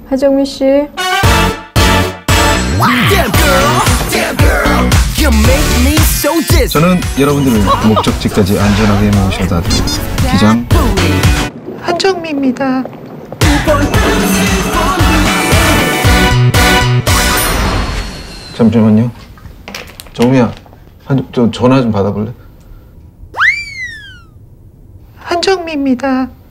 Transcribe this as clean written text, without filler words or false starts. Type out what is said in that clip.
하정미 씨. 저는 여러분들을 목적지까지 안전하게 모셔다 드릴 기장 한정미입니다. 잠시만요. 정미야, 저 전화 좀 받아볼래? 한정미입니다.